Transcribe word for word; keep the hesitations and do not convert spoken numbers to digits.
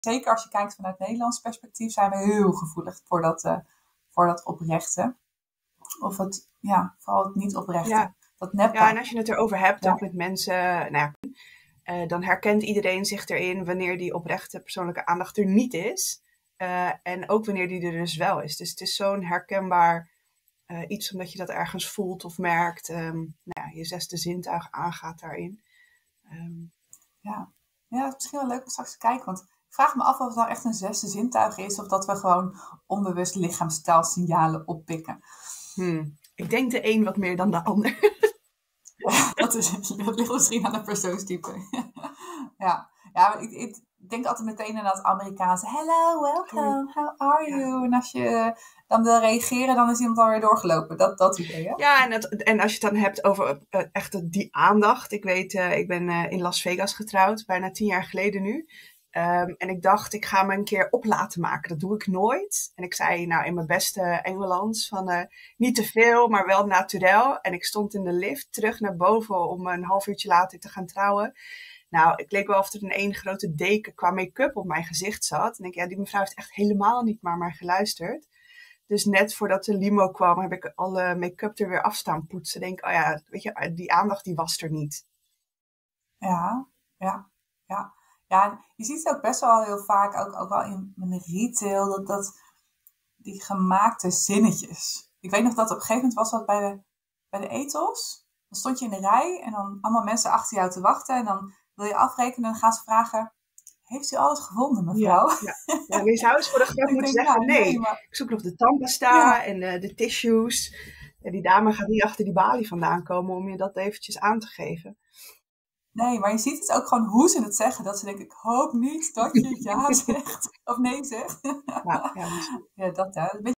zeker als je kijkt vanuit Nederlands perspectief, zijn we heel gevoelig voor dat, uh, voor dat oprechte. Of het, ja, vooral het niet oprechte. Ja. Dat neppe. Ja, en als je het erover hebt, Ja. ook met mensen, nou ja, uh, dan herkent iedereen zich erin wanneer die oprechte persoonlijke aandacht er niet is. Uh, en ook wanneer die er dus wel is. Dus het is zo'n herkenbaar uh, iets omdat je dat ergens voelt of merkt. Um, nou ja, je zesde zintuig aangaat daarin. Um, ja. ja, het is misschien wel leuk om straks te kijken. Want ik vraag me af of het nou echt een zesde zintuig is. Of dat we gewoon onbewust lichaamstaalsignalen oppikken. Hmm. Ik denk de een wat meer dan de ander. Ja, dat, is, dat ligt misschien aan de persoonstype. ja, ja ik, ik denk altijd meteen aan dat Amerikaanse hello, welcome, how are you? Ja. En als je dan wil reageren, dan is iemand alweer doorgelopen. Dat, dat idee, hè? Ja, en, het, en als je het dan hebt over uh, echt die aandacht. Ik weet, uh, ik ben uh, in Las Vegas getrouwd, bijna tien jaar geleden nu. Um, en ik dacht, ik ga me een keer op laten maken. Dat doe ik nooit. En ik zei nou in mijn beste Engelands van uh, niet te veel, maar wel naturel. En ik stond in de lift terug naar boven om een half uurtje later te gaan trouwen. Nou, ik leek wel of er een één grote deken qua make-up op mijn gezicht zat. En ik ja, die mevrouw heeft echt helemaal niet naar mij geluisterd. Dus net voordat de limo kwam, heb ik alle make-up er weer af staan poetsen. Denk, oh ja, weet je, die aandacht die was er niet. Ja, ja, ja. Ja, je ziet het ook best wel heel vaak, ook, ook wel in, in de retail, dat, dat die gemaakte zinnetjes. Ik weet nog dat op een gegeven moment was dat bij de, bij de Ethos. Dan stond je in de rij en dan allemaal mensen achter jou te wachten. En dan wil je afrekenen en dan gaan ze vragen, heeft u alles gevonden, mevrouw? Ja, ja. ja je zou eens voor de grap moeten denk, zeggen, ja, nee, nee maar... ik zoek nog de tandpasta ja. en uh, de tissues. Ja, die dame gaat niet achter die balie vandaan komen om je dat eventjes aan te geven. Nee, maar je ziet het ook gewoon hoe ze het zeggen. Dat ze denken, ik hoop niet dat je ja zegt. Of nee zegt. Ja, ja, ja dat hè.